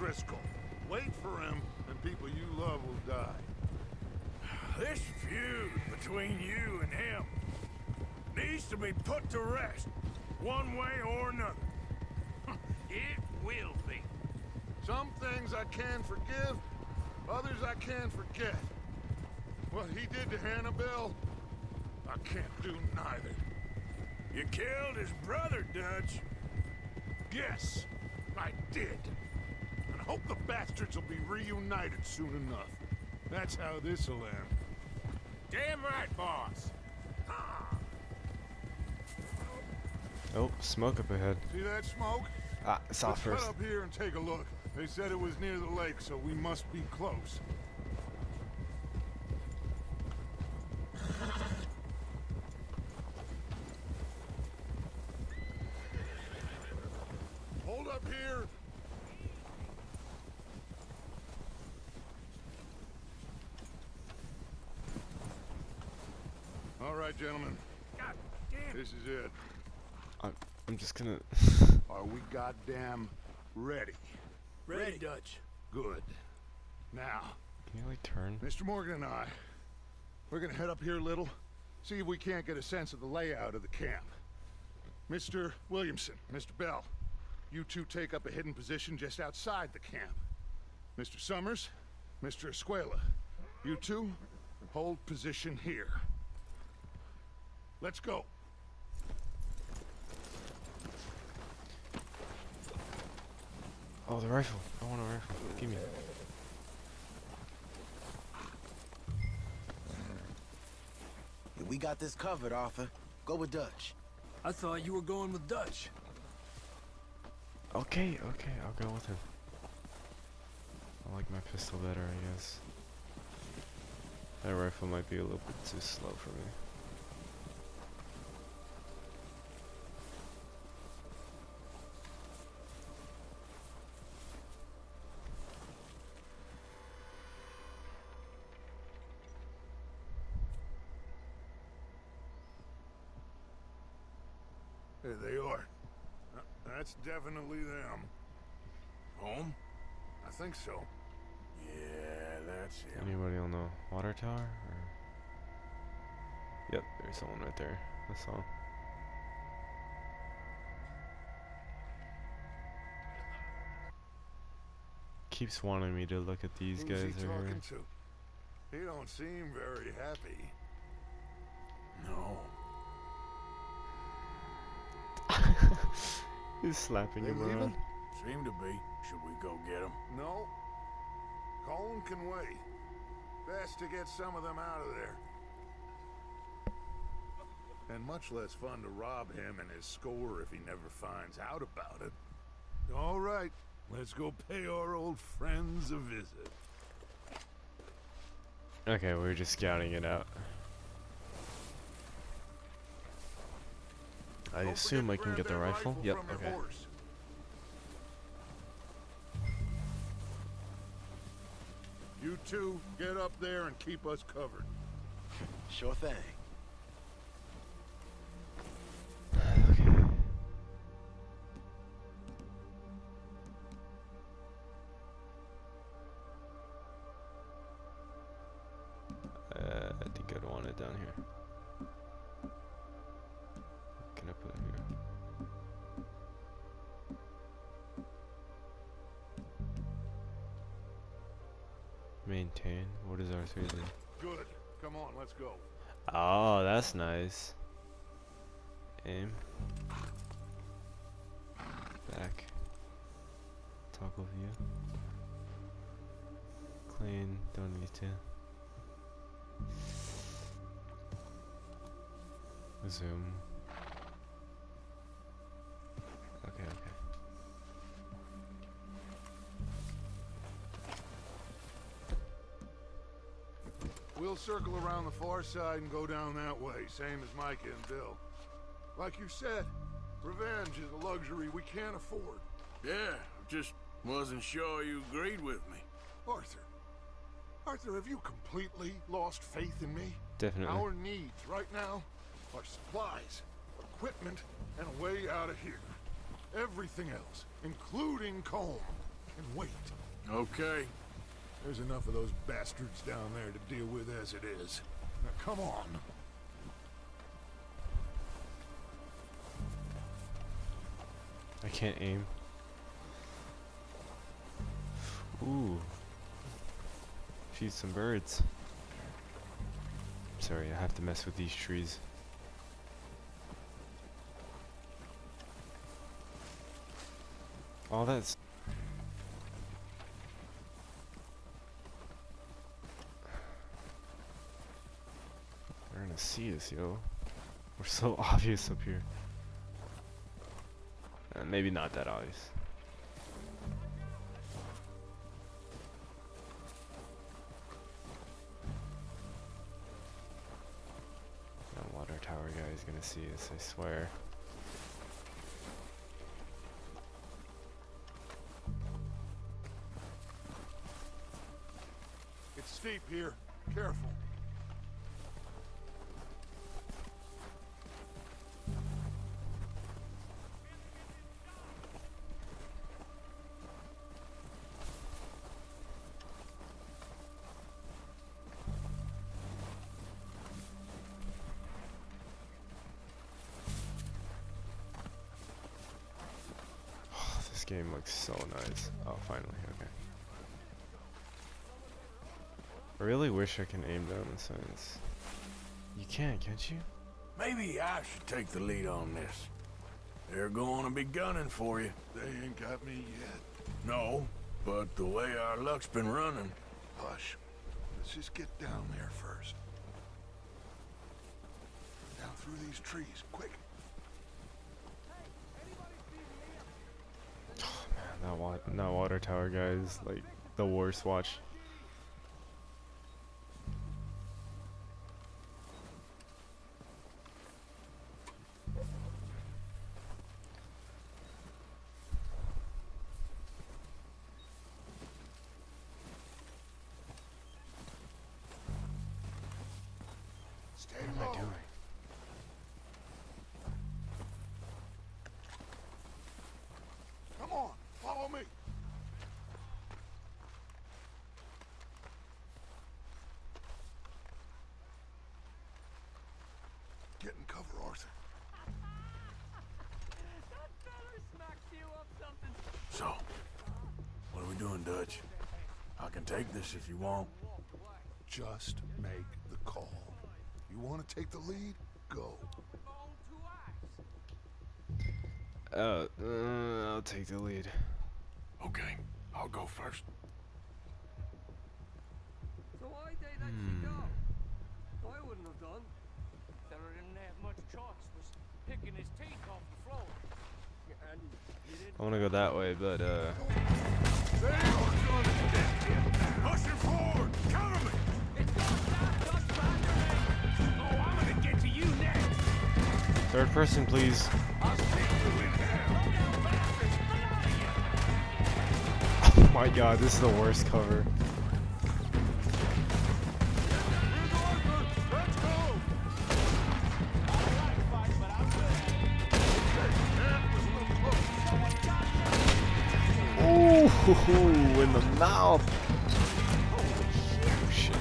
Driscoll. Wait for him, and people you love will die. This feud between you and him needs to be put to rest, one way or another. It will be. Some things I can forgive, others I can forget. What he did to Annabelle, I can't do neither. You killed his brother, Dutch. Yes, I did. And I hope the bastards will be reunited soon enough. That's how this'll end. Damn right, boss. Oh, smoke up ahead. See that smoke? Ah, saw Let's first. cut up here and take a look. They said it was near the lake, so we must be close. Hold up here. All right, gentlemen. God damn. This is it. I'm just gonna. Are we goddamn ready? Ready, Dutch. Good. Now, Can you like turn? Mr. Morgan and I, we're gonna head up here a little, see if we can't get a sense of the layout of the camp. Mr. Williamson, Mr. Bell, you two take up a hidden position just outside the camp. Mr. Summers, Mr. Escuela, you two hold position here. Let's go. Oh, the rifle. I want a rifle. Give me. Yeah, we got this covered, Arthur. Go with Dutch. I thought you were going with Dutch. Okay, I'll go with him. I like my pistol better, I guess. That rifle might be a little bit too slow for me. There they are. That's definitely them. Home? I think so. Yeah, that's him. Anybody on the water tower? Or... Yep, there's someone right there. I saw him. Keeps wanting me to look at these Who's guys he over talking here. to? He don't seem very happy. No. He's slapping They him around. leaving? Seem to be. Should we go get him? No. Colin can wait. Best to get some of them out of there. And much less fun to rob him and his score if he never finds out about it. All right, let's go pay our old friends a visit. Okay, we're just scouting it out. I Don't assume I forget to can grab get the that rifle. Yep, from your okay. horse. You two, get up there and keep us covered. Sure thing. I think I'd want it down here. Can I put it here? Maintain. What does R3 do? Good. Come on, let's go. Oh, that's nice. Aim. Back. Toggle view. Clean. Don't need to. Zoom. Okay. We'll circle around the far side and go down that way, same as Micah and Bill. Like you said, revenge is a luxury we can't afford. Yeah, just wasn't sure you agreed with me. Arthur, have you completely lost faith in me? Definitely. Our needs right now are supplies, equipment, and a way out of here. Everything else, including Colm, and wait. Okay. There's enough of those bastards down there to deal with as it is. Now come on. I can't aim. Ooh. Shoot some birds. Sorry, I have to mess with these trees. Oh, that's... They're gonna see us, yo. We're so obvious up here. Maybe not that obvious. That water tower guy is gonna see us, I swear. It's steep here. Careful. This game looks so nice. Oh, finally, okay. I really wish I can aim down the sights. You can, can't you? Maybe I should take the lead on this. They're going to be gunning for you. They ain't got me yet. No, but the way our luck's been running. Hush. Let's just get down there first. Down through these trees, quick. Oh man, that water tower guy is like the worst watch. Stay What am low. I doing? Come on, follow me. Get in cover, Arthur. That fella smacked you up something. So, what are we doing, Dutch? I can take this if you want. Just make the call. You want to take the lead? Go. I'll take the lead. Okay, I'll go first. So why they let you go? I wouldn't have done. Fella didn't have much choice, was picking his teeth off the floor. And you didn't. I want to go that way, but Pushing forward! Cover me! It's not that Dutch back. Oh, I'm gonna get to you next. third person, please. I'll stick you in hell. Low down bastards, get out of here. Oh my god, this is the worst cover. Let's go! Ooh, in the mouth. Oh shit.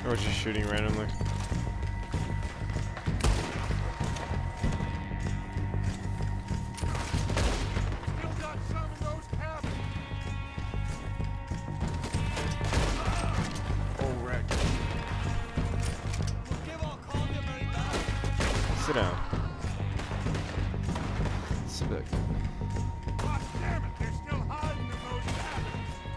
Or just shooting randomly. Still got some in those cabins. Oh, wreck. Sit down. Sit back. God damn it, they're still hiding in those cabins.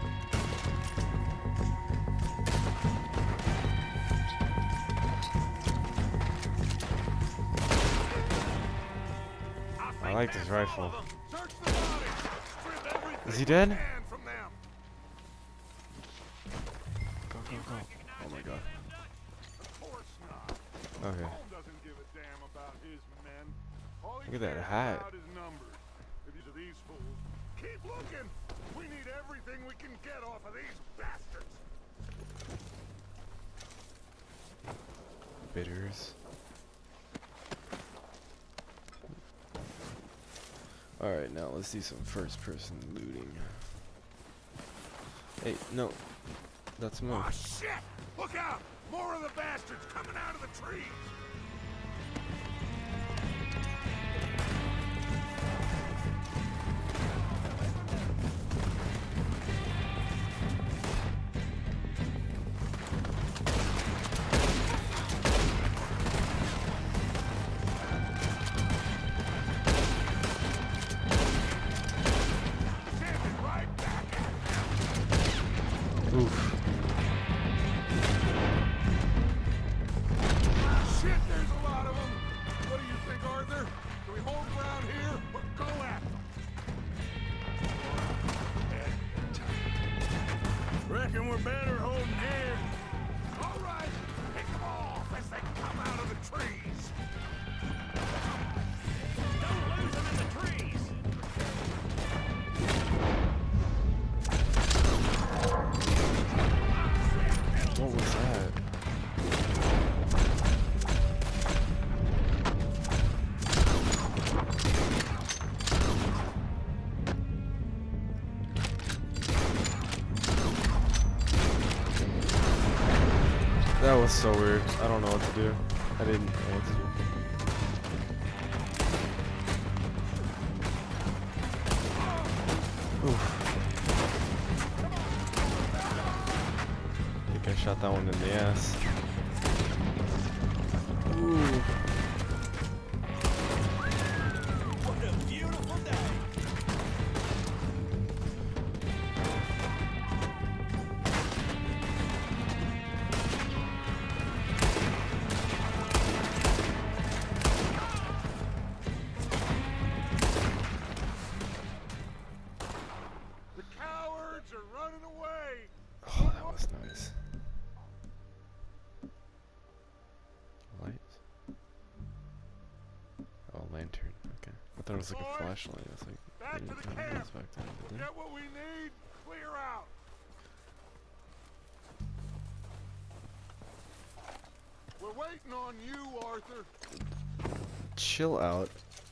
I like this rifle. Search the bodies. Strip everything Is he we dead? can from them. Go, go, go. Oh my god. Of course not. Okay. Holmes doesn't give a damn about his men. All he Look at that cares hat. about is numbers. If these are these fools, keep looking. We need everything we can get off of these bastards. Bitters. Alright, now let's do some first person looting. Hey, no. That's a move. Oh shit! Look out! More of the bastards coming out of the trees. Sending right back at Oof. shit, there's a lot of them. What do you think, Arthur? Do we hold ground here or go at them? Reckon we're better holding here. All right, pick them off as they come out of the trees. Don't lose them in the trees. What was that? That was so weird. I don't know what to do. I didn't know what to do. Oof. I think I shot that one in the ass. Ooh. What a beautiful day. The cowards are running away. Oh, that was nice. Lights? Oh, lantern. Okay. I thought it was like a flashlight. I was like, Back they to didn't the have camp. those back then, did they? Get what we need. Clear out. We're waiting on you, Arthur. Chill out.